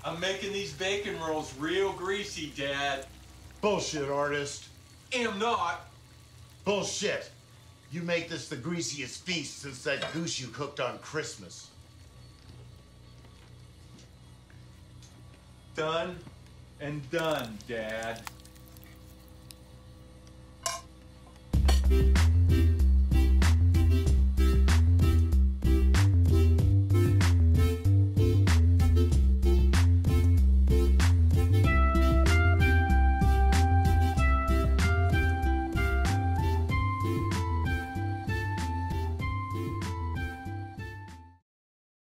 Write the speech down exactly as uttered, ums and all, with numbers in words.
I'm making these bacon rolls real greasy, Dad. Bullshit, artist. Am not. Bullshit. You make this the greasiest feast since that goose you cooked on Christmas. Done and done, Dad.